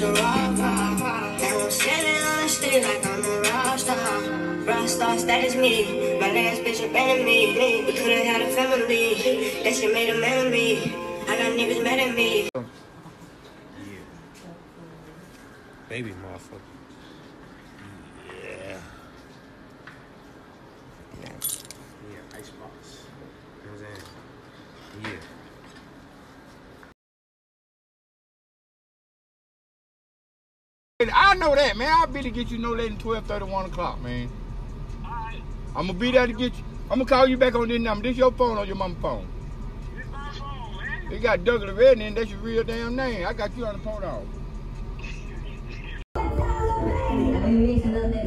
a rock. Now I'm standing on the street like I'm a rock star. Rock stars, that is me. My last bitch abandoned me. We could've had a family. That shit made a man of me. I got niggas mad at me. Yeah. Baby motherfucker. Yeah. Yeah, icebox. You know what I'm saying? Yeah. I know that, man. I'll be to get you no later than 12:30, 1 o'clock, man. Alright. I'm gonna be there to get you. I'm gonna call you back on this number. This your phone or your mama's phone? This my phone, man. It got Douglas Redden in. That's your real damn name. I got you on the phone off.